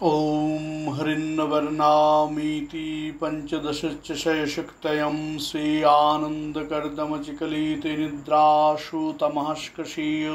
ॐ हरिन्नवर्णामीति पञ्चदशशयशक्तयं श्रीयानन्दकर्दमचिकलिते निद्राशु तमहस्कशीय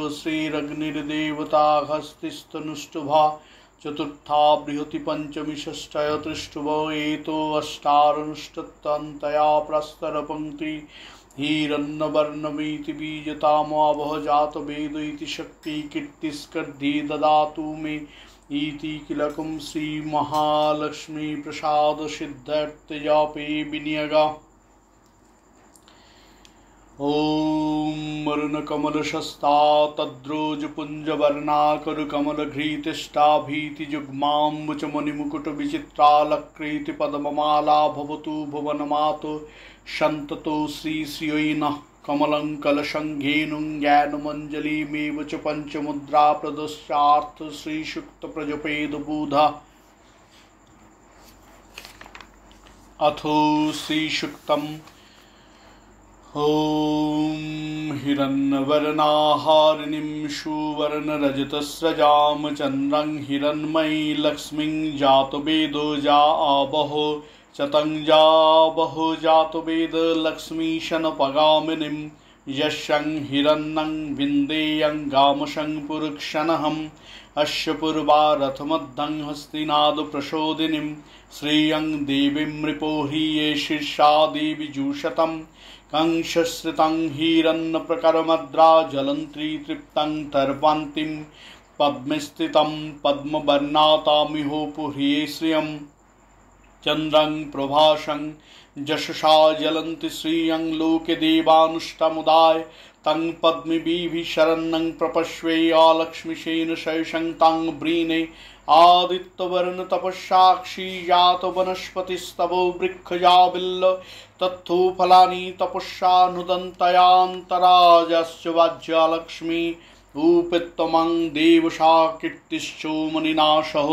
श्रीरग्निर्देवताहस्तिस्तनुष्टुभा चतुर्था बृहति पञ्चमी षष्ठयतृष्टुभ एतो अष्टारनुष्टन्तया प्रस्तरपङ्क्ति हिरण्यवर्णमिति बीजतामावह जातवेद इति शक्ति कीर्तिस्कर्धी ददातु मे इति किलकं श्री महालक्ष्मी प्रसाद सिद्धार्थजापे विनियगा। ओम वरुणकमलशस्ता तद्रोजपुञ्जवर्णा करुकमलघ्रीतिष्ठा भीतिजुग्माम्बुजमणिमुकुटविचित्रालकृति पद्ममाला भवतु भुवनमातो सन्ततो श्रीश्रियै नः कमलं कलशंघेनुं ज्ञानमञ्जलिमेव च पञ्चमुद्रा प्रदर्शार्थ श्रीसूक्तप्रजपेदबुधा। अथो श्रीसूक्तम्। ॐ हिरण्यवर्णाहारिणीं सुवर्णरजतस्रजां चन्द्रं हिरण्मयी लक्ष्मीं जातवेदो जावहो चतंजावहो जातवेद लक्ष्मीशनपगामिनीं यशं हिरण्यं विन्देयं गामशं पुरुक्षणहम् अस्य पूर्वारथमद्धं हस्तिनादप्रचोदिनीं श्रियं देवीं नृपोह्रिये शीर्षा देवी जुषतं कंसश्रितं हिरण्यप्रकरमद्रा जलन्त्री तृप्तं तर्वान्तीं पद्मस्थितं पद्मवर्णातामिहोपुह्रिये श्रियं चन्द्रं प्रभासं यशसा जलन्ति श्रियं लोके देवानुष्टमुदाय तं पद्मभिः शरण्यं प्रपश्ये आलक्ष्मीशेन शैशं तं व्रीणे आदित्यवर्ण तपस्साक्षी जात वनस्पतिस्तवो वृक्षजाबिल्ल तत्थो फलानि तपस्सा नुदन्तयान्तराजश्च वाज्यलक्ष्मी उपेत्तमं देवसा कीर्तिश्चो मणिनाशः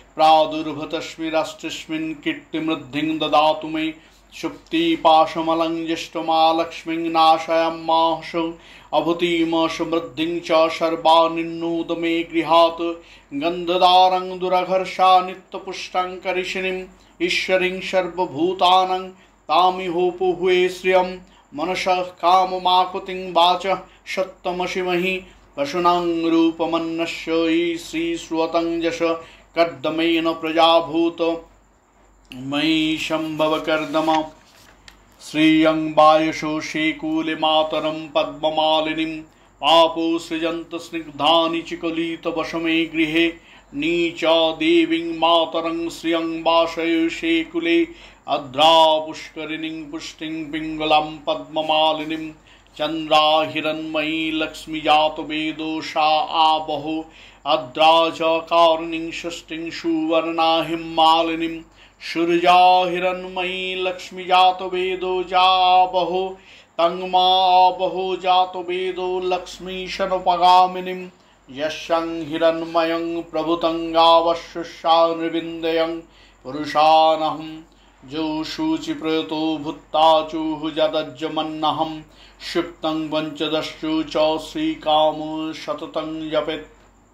प्रादुर्भतस्मिराष्ट्रस्मिन् कीर्तिमृद्धिं ददातु मे शुप्तिपाशमलं ज्येष्ठमालक्ष्मीं नाशयामाशो अभूतिम समृद्धिं च सर्वानिन्नोद मे गृहात् गन्धदारं दुरघर्षा नित्यपुष्टं करिष्णीं ईश्वरीं सर्वभूतानां तामिहोपुहुये श्रियं मनसः काममाकुतिं वाचः सत्तमशिमहि पशूनां रूपमन्नस्य श्रीश्रुवतं यश कर्दमेन प्रजाभूत मयि शम्भवकर्दम श्रियं वायुषो शेकूले मातरं पद्ममालिनीं पापो सृजन्त स्निग्धानि चिकलितवशमे गृहे नीचा देवीं मातरं श्रियं वासयो शेकुले अद्रा पुष्करिणीं पुष्टिं पिङ्गलां पद्ममालिनीं चन्द्रा हिरण्मयी लक्ष्मी जातवेदो सा आवहो अद्रा च कारुणीं षष्ठीं सुवर्णा हिमालिनीं सूर्या हिरण्मयी लक्ष्मी जातवेदो जावहो तङ्मावहो जातवेदो लक्ष्मीशनपगामिनीं यशं हिरण्मयं प्रभुतङ्गावश्यशानविन्दयं पुरुषानहं जो शुचिप्रयतो भूत्ताचुः जदज्जमन्नहं क्षिप्तं पञ्चदशु च श्रीकामो सततं जपेत्।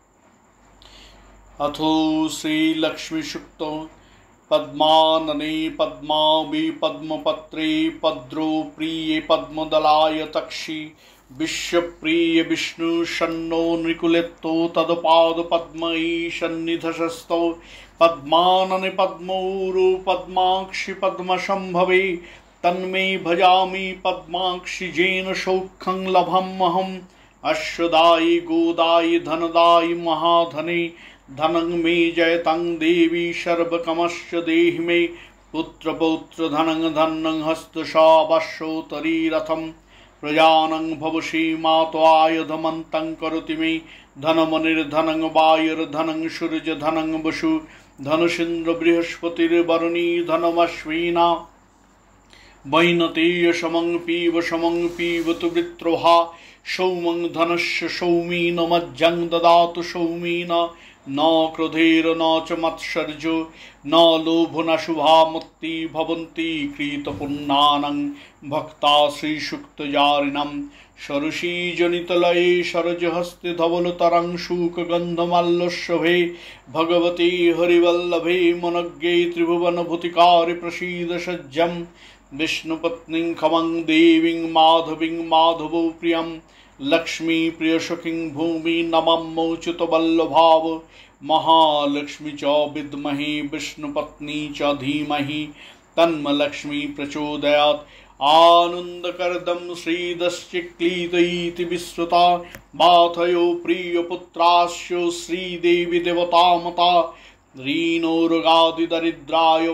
अथो श्रीलक्ष्मीसूक्तो पद्मानने पद्मावि पद्मपत्रे पद्रो प्रिये पद्मदलाय तक्षि विश्वप्रिय विष्णु शन्नो नृकुलेत्तो तदपादपद्मयी सन्निधशस्तो पद्मानने पद्मौरु पद्माक्षि पद्मशम्भवे तन्मे भजामि पद्माक्षि जेन सौख्यं लभमहम् अश्वदायि गोदायि धनदायि महाधने धनं मे जयतं देवी सर्वकमश्च देहि मे पुत्रपौत्र धनं धनं हस्तशावशोतरीरथं प्रजानं भवसि मात्वायुधमन्तं करोति मे धनमनिर्धनं वायुर्धनं सूर्यधनं वसु धनुषीन्द्र बृहस्पतिर्वरुणी धनमश्विना वैनतेय समं पीवतु वृत्रोहा सौमं धनस्य सौमी न मज्जं ददातु सौमी न क्रोधेर न च मत्सर्जो न लोभो न शुभा मुक्ति भवन्ति कृतपुण्णानां भक्ता श्रीसुक्तजारिणम् शरुषी जनितलये शरजहस्ते धवलतरं शुकगन्धमाल्लशोभे भगवती हरिवल्लभे मनज्ञे त्रिभुवनभूतिकारि प्रसीद सज्जं विष्णुपत्नीं खमं देवीं माधवीं माधवो प्रियं लक्ष्मी प्रियसखीं भूमि नमम्मोच्युतवल्लभाव महालक्ष्मी च विद्महे विष्णुपत्नी च धीमहि तन्मलक्ष्मी प्रचोदयात् आनन्दकरदं श्रीदश्चिक्लीतैति विश्रुता बाथयो प्रियपुत्रास्यो श्रीदेवी देवतामता रीनोरुगादिदरिद्राय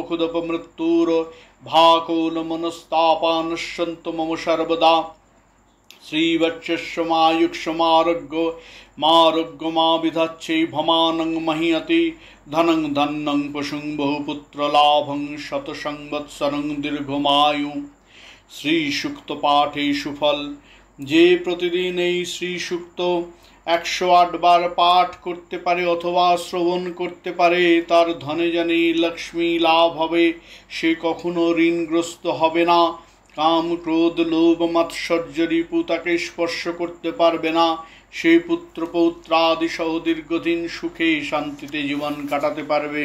पापकुदपमृत्युर्भाकोलमनस्तापानश्यन्तु मम सर्वदा श्रीवक्षस्यमायुक्षमारोग्यो मारोग्यमाविधच्छे भमानं महीयति धनं धनं पशुं बहुपुत्रलाभं शतसंवत्सरं दीर्घमायु श्रीसूक्त पाठे सुफल जे प्रतिदिन এই শ্রীসূক্ত 108 বার পাঠ করতে পারে অথবা শ্রবণ করতে পারে তার ধনে জনে লক্ষ্মী লাভ হবে সে কখনো ঋণগ্রস্ত হবে না কাম ক্রোধ লোভ মাৎসর্য রিপু তাকে স্পর্শ করতে পারবে না সে পুত্র পৌত্রাদি সহ দীর্ঘদিন সুখে শান্তিতে জীবন কাটাতে পারবে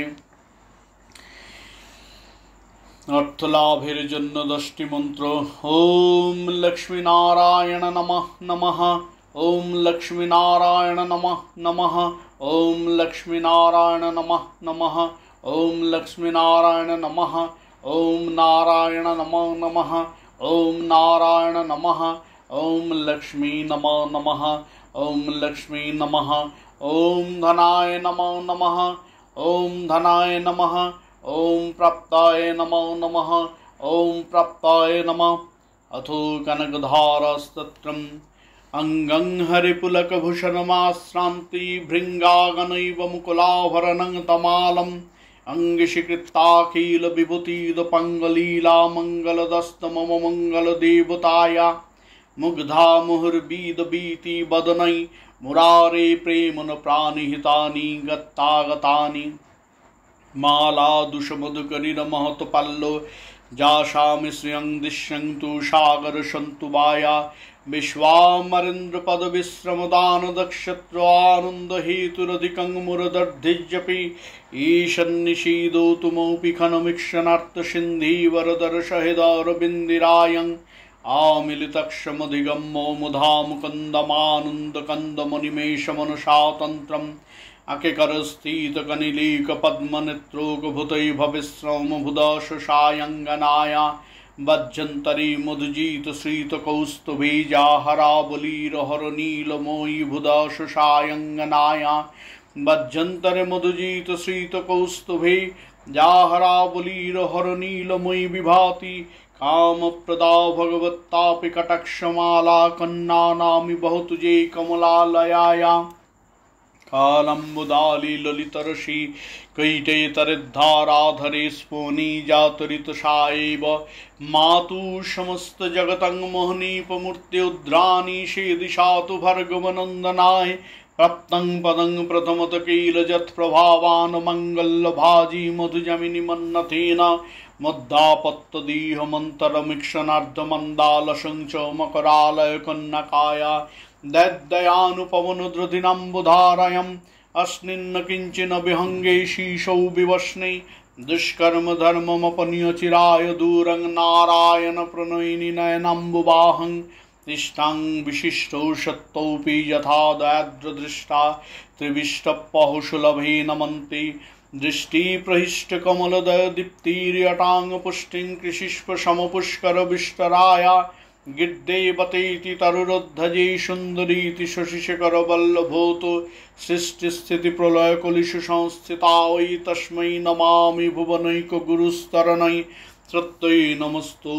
अर्थ लाभेर जन्य 10टी मंत्र ओम लक्ष्मी नारायण नमः नमः ओम लक्ष्मी नारायण नमः नमः ओम लक्ष्मी नारायण नमः नमः ओम लक्ष्मी नारायण नमः ओम नारायण नमः नमः ओम नारायण नमः ओम लक्ष्मी नमः नमः ओम लक्ष्मी नमः ओम धनाय नमः नमः ओम धनाय नमः ओम प्राप्ताय नमो नमः ओम प्राप्ताय नमः अथो कनकधारस्तत्रम् अंगं हरिपुलकभूषणमाश्रान्ति भृङ्गागनैव मुकुलाभरणं तमालम् अंगिशीकृताखिल विभूतिदपङ्गलीला मङ्गलदस्त मम मङ्गलदेवताय मुग्धा मुहुर्बीदबीति वदनै मुरारे प्रेमन प्राणिहितानि गत्तागतानि माला दुषमधुकरीर महत्पल्लो जाशामि श्रियं दिश्यन्तु सागर सन्तु वाया विश्वामरेन्द्र पद विश्रमदान दक्षत्र आनंद हेतुरधिकं मुरदर्धिजपि ईशन्निषीदोतु मौपि खनमीक्षणार्थ सिन्धि वरदर सहिदारविन्दिरायं आमिलितक्षमधिगम्मो मुधा मुकन्दमानन्दकन्दमनिमेषमनुषातन्त्रम् अकेकरस्थित कनिलीक पद्मनेत्रोकभूतै भविश्रमभुदाशशायङ्गनाया वज्जन्तरी मधुजीत श्रीतकौस्तुभीजाहरावलीरहरनीलमयी भुदाशशायङ्गनाया वज्जन्तरे मधुजीत श्रीतकौस्तुभे जाहरावलीरहरनीलमयी विभाति कामप्रदा भगवत्तापि कटाक्षमाला कन्नानामि बहुतु जे कमलालयाया कालम्बुदाली ललितरशी कैटेतरिद्धाराधरे स्फोनी जातरितशायैव मातु समस्त जगतं मोहनीपमूर्त्युद्राणी शेदिशातु भर्गवनन्दनाय प्राप्तं पदं प्रथमत कीलजत्प्रभावान् मङ्गलभाजी मधुजमिनि मन्नथेन मद्दापत्तदीहमन्तरमीक्षणार्धमन्दालसं च मकरालय कन्नकाया दैद्दयानुपवनुद्रधिनाम्बुधारयम् अस्मिन् किञ्चिन विहङ्गे शीशौ विवस्ने दुष्कर्म धर्ममपनीय चिराय दूरं नारायण प्रणयिनि नयनाम्बुवाहं तिष्ठां विशिष्टौ सत्तौपि यथा दाद्रदृष्टा त्रिविष्टपहुशुलभे नमन्ति दृष्टिप्रहिष्टकमलदय दीप्तिर्यटाङ्गपुष्टिं कृषिष्पशमपुष्करविष्टराया गिद्देवतेति तरुरोद्धजे सुन्दरीति शशिशेखरवल्लभोतो सृष्टिस्थितिप्रलयकुलिषु संस्थिता वै तस्मै नमामि भुवनैकगुरुस्तरणै सत्यै नमस्तु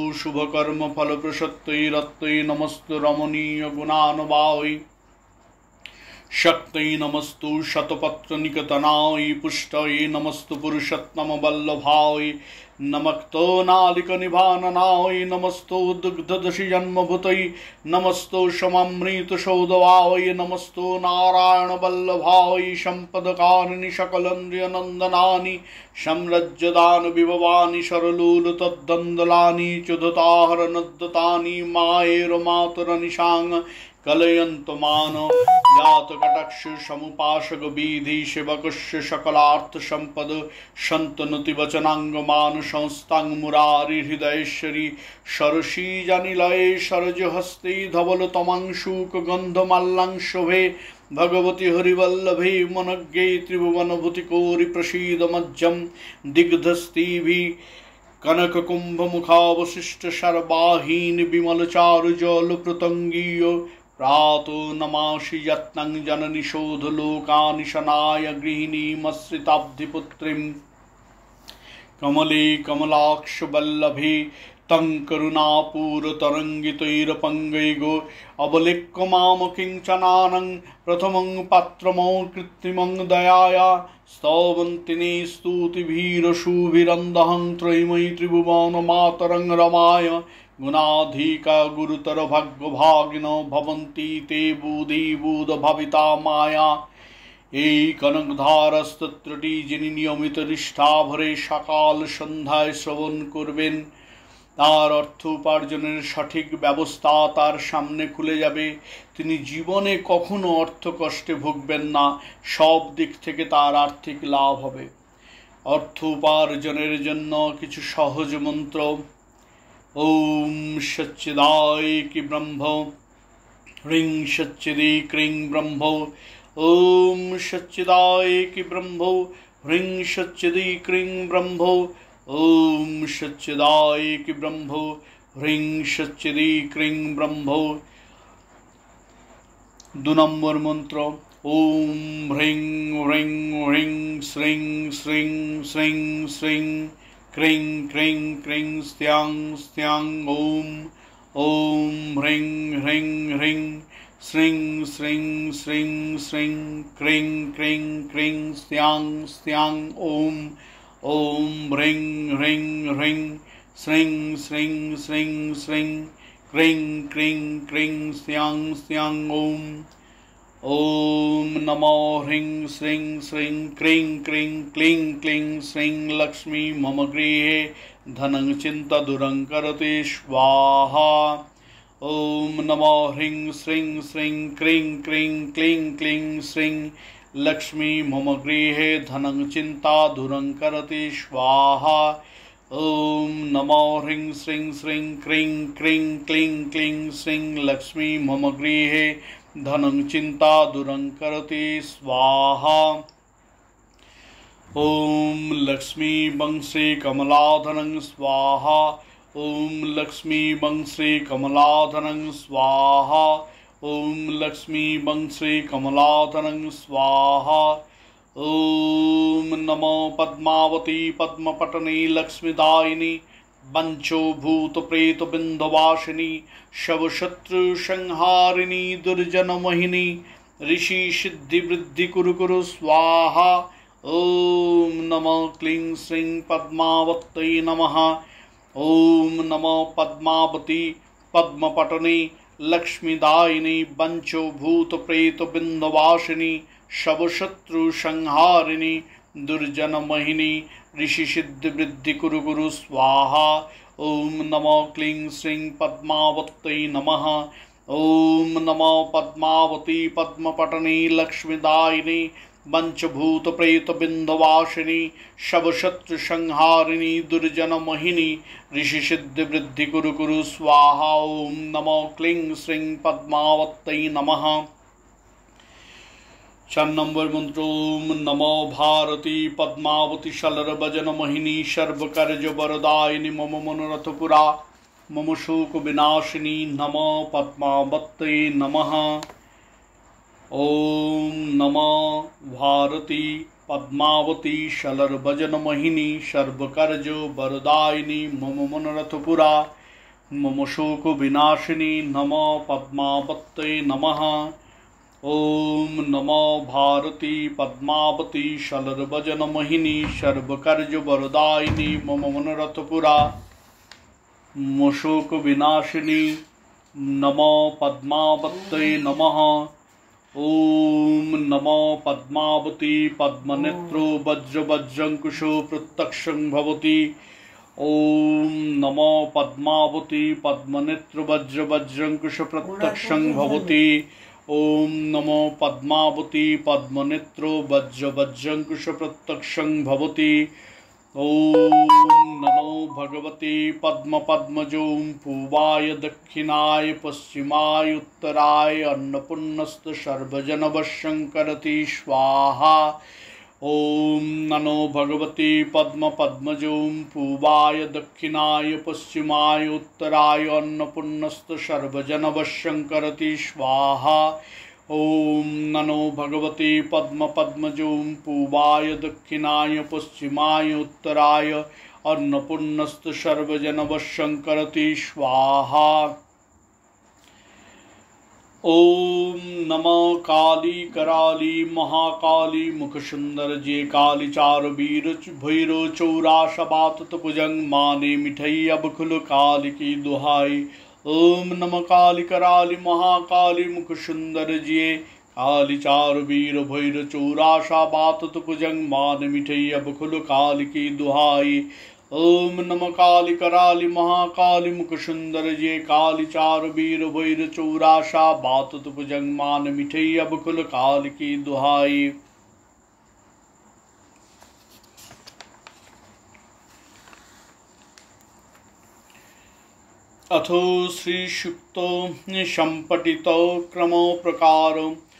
शुभकर्मफलप्रसत्यै रत्यै नमस्तु रमणीयगुणानुभावै शक्तये नमस्तु शतपत्रनिकतनाय पुष्टये नमस्तु पुरुषोत्तमवल्लभाय नमक्तो नालिकनिभाननाय नमस्तो दुग्धदशिजन्मभूतये नमस्तो शमामृतसौदवाय नमस्तो नारायणवल्लभाय सम्पदकारिणि सकलेन्द्रियनन्दनानि संरज्यदानविभवानि सरलोलतद्दन्दलानि चुदताहरनद्दतानि मायेर्मातरनिशाङ् कलयन्तु मान जातकटाक्ष समुपासक विधि सेवकस्य सकलार्थ संपद संतनुति वचनांगमान संस्थांग मुरारी हृदयेश्वरी सरसी जनिलये सरजहस्ते धवल तमांशुक गंधमाल्लां शोभे भगवती हरिवल्लभे मनज्ञे त्रिभुवनभूतिकोरि प्रसीद मज्जं दिग्धस्तिभि कनक कुंभ मुखावशिष्ट शरबाहीन विमल चारु जल प्रतंगीय प्रातो नमासि यत्नं जननि शोध लोकानि शनाय गृहिणीमश्रिताब्धिपुत्रीं कमले कमलाक्ष वल्लभे तं करुणापूरतरङ्गितैरपङ्गैगो अवलिक्य माम किञ्चनानं प्रथमं पात्रमो कृत्रिमं दयाया स्तवन्तिने स्तुतिभिरशुभिरन्दहं त्रयीमयी त्रिभुवनमातरं रमाय गुणाधिका गुरुतर भग्भागिनो भवन्ति ते बुधिबुध भविता माया এই কনকধারস্তত্রটি যিনি নিয়মিত নিষ্ঠা ভরে সকাল সন্ধ্যায় শ্রবণ করবেন তার অর্থ উপার্জনের সঠিক ব্যবস্থা তার সামনে খুলে যাবে। তিনি জীবনে কখনো অর্থ কষ্টে ভুগবেন না, সব দিক থেকে তার আর্থিক লাভ হবে। অর্থ উপার্জনের জন্য কিছু সহজ মন্ত্র। ओम सच्चिदाय की ब्रह्म ह्रीं सच्चिदी क्रीं ब्रह्म ओम सच्चिदाय की ब्रह्म ह्रीं सच्चिदी क्रीं ब्रह्म ओम सच्चिदाय की ब्रह्म ह्रीं सच्चिदी क्रीं ब्रह्म। 2 नंबर मंत्र ओम ह्रीं ह्रीं ह्रीं श्रीं श्रीं श्रीं श्रीं क्रीं क्रीं क्रीं स्त्यां स्त्यां ओम ओम ह्रीं ह्रीं ह्रीं श्रीं श्रीं श्रीं श्रीं क्रीं क्रीं क्रीं स्त्यां स्त्यां ओम ओम ह्रीं ह्रीं ह्रीं श्रीं श्रीं श्रीं श्रीं क्रीं क्रीं क्रीं स्त्यां स्त्यां ओम ओम नमो ह्रीं श्रीं श्रीं क्रीं क्रीं क्लीं क्लीं श्रीं लक्ष्मी मम गृहे धनं चिंतादूरं करोति स्वाहा। ओम नमो ह्रीं श्रीं श्रीं क्रीं क्रीं क्लीं क्लीं श्रीं लक्ष्मी मम गृहे धनं चिंतादूरं करोति स्वाहा। ओम नमो ह्रीं श्रीं श्रीं क्रीं क्रीं क्लीं क्लीं श्रीं लक्ष्मी मम गृहे धनं चिंतादूरं करोति स्वाहा। ओम लक्ष्मी वंशे कमलाधनं स्वाहा ओम लक्ष्मी वंशे कमलाधनं स्वाहा ओम लक्ष्मी वंशे कमलाधनं स्वाहा। ओम नमो पद्मावती पद्मपटने लक्ष्मीदायिनी पंचो भूत प्रेत बिंदवासिनी शव शत्रु संहारिणी दुर्जन मोहिनी ऋषि सिद्धि वृद्धि कुरु कुरु स्वाहा। ओम नमो क्लीं श्रीं पद्मावत्यै नमः। ओम नमो पद्मावती पद्मपटने लक्ष्मीदायिनी पंचो भूत प्रेत बिंदवासिनी शव शत्रु संहारिणी दुर्जन मोहिनी ऋषि सिद्धि वृद्धि कुरु कुरु स्वाहा। ओम नमो क्लीं श्रीं पद्मावत्यै नमः। ओम नमो पद्मावती पद्मपटने लक्ष्मीदायिनी पंचभूत प्रेत बिंदवासिनी शव शत्रु संहारिणी दुर्जन मोहिनी ऋषि सिद्धि वृद्धि कुरु कुरु स्वाहा। ओम नमो क्लीं श्रीं पद्मावत्यै नमः। 4 नंबर मंत्र ओम नमो भारती पद्मावती शलर भजन मोहिनी सर्व कार्य वरदायिनी मम मनोरथ पुरा मम शोक विनाशिनी नमो पद्मावत्यै नमः। ओम नमो भारती पद्मावती शलर भजन मोहिनी सर्व कार्य वरदायिनी मम मनोरथ पुरा मम शोक विनाशिनी नमो पद्मावत्यै नमः। ओम नमो भारती पद्मावती शलर्वजन मोहिनी सर्वकर्ज वरदायिनी मम मनोरथपुरा मोशोक विनाशिनी नमो पद्मावत्यै नमः। ओम नमो पद्मावती पद्मनेत्रो वज्रवज्रंकुशो प्रत्यक्षं भवति। ओम नमो पद्मावती पद्मनेत्र वज्रवज्रंकुश प्रत्यक्षं भवति। ओम नमो पद्मावती पद्मनेत्रो वज्रवज्रंकुश प्रत्यक्षं भवति। ओम नमो भगवते पद्म पद्मजों पूर्वाय दक्षिणाय पश्चिमाय उत्तराय अन्नपूर्णस्त सर्वजनवशं करति स्वाहा। ओम नमो भगवते पद्म पद्मजों पूर्वाय दक्षिणाय पश्चिमाय उत्तराय अन्नपूर्णस्त सर्वजनवशं करति स्वाहा। ओम नमो भगवते पद्म पद्मजों पूर्वाय दक्षिणाय पश्चिमाय उत्तराय अन्नपूर्णस्त सर्वजनवशं करति स्वाहा। ओम नमो काली कराली महाकाली मुख सुंदर जे काली चार वीर भैरो चौरास बात भुजंग माने मिठई अब खुल काली की दुहाई। ओम नमः काली कराली महाकाली मुख सुंदर जिये काली चार वीर भैर चौरासा बात भुजंग मान मिठई अब खुल काली की दुहाई। ओम नमः काली कराली महाकाली मुख सुंदर जिये काली चार वीर भैर चौरासा बात भुजंग मान मिठई अब खुल काली की दुहाई। अथो श्री सूक्तो संपठितो क्रमो प्रकार।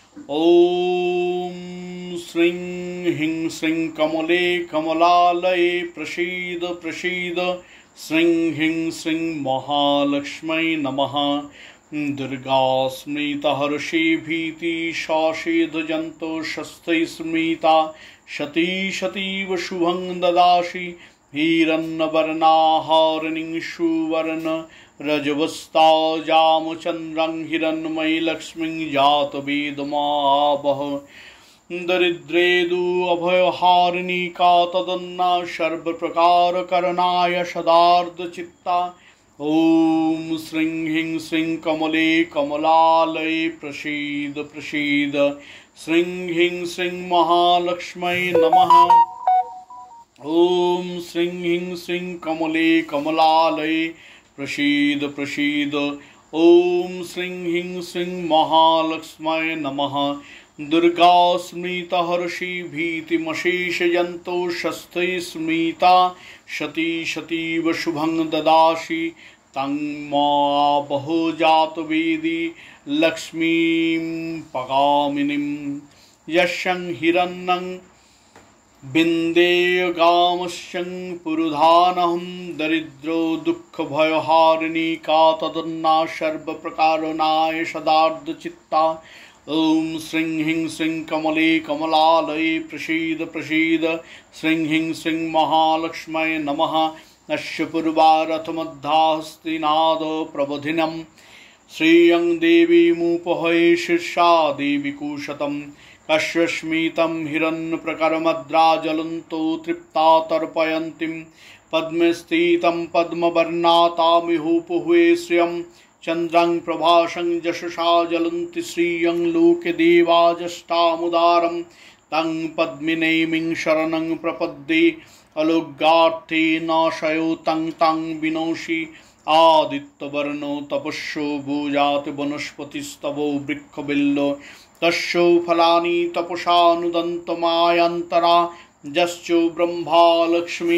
ओम श्रीं ह्रीं श्रीं कमले कमलालये प्रसीद प्रसीद श्रीं ह्रीं श्रीं महालक्ष्मी नमः। दुर्गा स्मृता हर्षि भीति शासीद जंतो शस्त्रै स्मृता शती शतीव शुभं ददासि हिरण्यवर्णा हरिणीं सुवर्ण रजवस्ता जामचन्द्रं हिरण्मयी लक्ष्मीं जातवेदमावह। दरिद्रेदु अभयहारिणी का तदन्ना सर्वप्रकारकरणाय सदार्धचित्ता। ओम श्रीं ह्रीं श्रीं कमले कमलालये प्रसीद प्रसीद श्रीं ह्रीं श्रीं महालक्ष्मी नमः। ओम श्रीं ह्रीं श्रीं कमले कमलालये प्रसीद प्रसीद ओम श्रीं ह्रीं श्रीं महालक्ष्मी नमः। दुर्गा स्मृता हर्षि भीतिमशेषजंतो शस्त्रै स्मृता शती शतीव शुभं ददासि तं मावहो जातवेदी लक्ष्मीं पगामिनीं। यशं हिरण्यं बिंदेयगामस्यं पुरुधानहं दरिद्रो दुःखभयहारिणी का तदन्ना सर्वप्रकारणाय सदार्धचित्ता। ओम श्रीं ह्रीं श्रीं कमले कमलालये प्रसीद प्रसीद श्रीं ह्रीं श्रीं महालक्ष्मी नमः। अस्य पूर्वारथमध्या हस्तिनाद प्रबोधिनं श्रियं देवी मुपहये शीर्षा देवी कुशतम्। कश्यस्मितं हिरण्यप्रकरमद्राजलन्तो तृप्ता तर्पयन्तीं पद्मे स्थितं पद्मवर्णातामिहुपुहुवे श्रियं चन्द्रं प्रभासं यशसा ज्वलन्ति श्रियं लोके देवाजष्टामुदारं तं पद्मिनीं शरणं प्रपद्ये अलोगार्थे नाशयो तं तं विनोषि। आदित्यवर्णो तपस्यो भूजाति वनस्पतिस्तवो वृक्षबिल्लो तस्यो फलानि तपसानुदन्तमायन्तरा यश्चो ब्रह्मा लक्ष्मी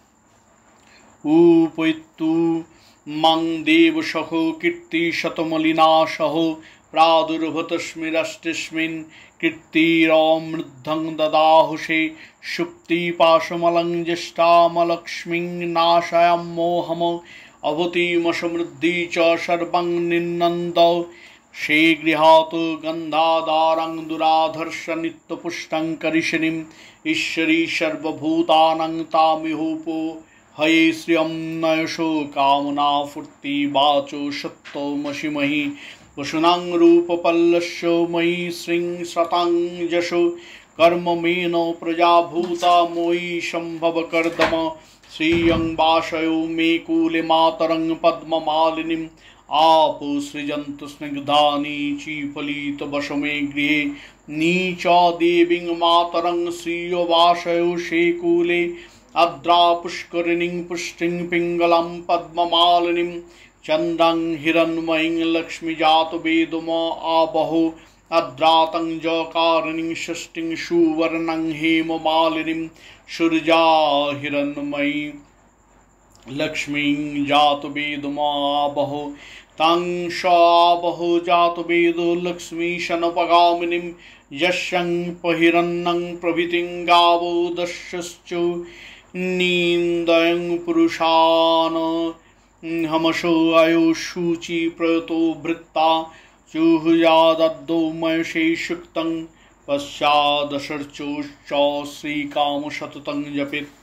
उपैतु मं देवसहो कीर्तिशतमलिनाशहो प्रादुर्भूतस्मिरष्टिस्मिन् कीर्तिरमृद्धं ददाहुषे सुप्तिपाशमलं ज्येष्ठामलक्ष्मीं नाशयं मोहम् अभूतिमसमृद्धि च सर्वं निन्नन्दौ। शीघ्रिहातु गन्धाधारं दुराधर्ष नित्यपुष्टं करिष्णीं ईश्वरी सर्वभूतानां तामिहुपो हये श्रियं नयसो कामना फूर्ति वाचो सत्तो मशिमहि पशूनां रूपपल्लस्य मयि श्रीं श्रतां यशो कर्ममेनो प्रजाभूता मोयि सम्भव कर्दम श्रियं वासयो मे कूले मातरं पद्ममालिनीम् आपो सृजन्तु स्निग्धानि चीफलितवशमे गृहे नीचा देवीं मातरं श्रियो वासयो शेकूले अद्रा पुष्करिणीं पुष्टिं पिङ्गलां पद्ममालिनीं चन्द्रां हिरण्मयीं लक्ष्मीजातवेदम आबहो अद्रातं जकारिणीं षष्ठीं सुवर्णं हेममालिनीं सुरजा हिरण्मयी लक्ष्मीं जातवेदमाबहो तां शाबहो जातवेदो लक्ष्मीशनपगामिनीं यस्यं पहिरन्नं प्रभृतिं गावो दशश्च नीन्दयं पुरुषान् हमसो आयुषूचि प्रयतो भृत्ता चुहुयादद्दो मयषे शुक्तं पश्चादशर्चोश्च श्रीकामशततं जपेत्